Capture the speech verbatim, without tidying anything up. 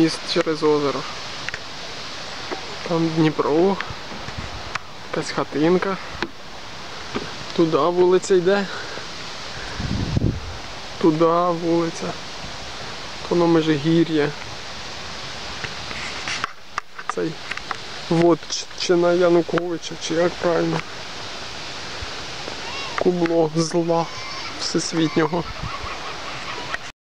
міст через озеро. Там Дніпро, якась хатинка. Туди вулиця йде. Туди вулиця. Воно Межигір'я. Цей вотчина Януковича, чи як правильно. Кубло зла всесвітнього.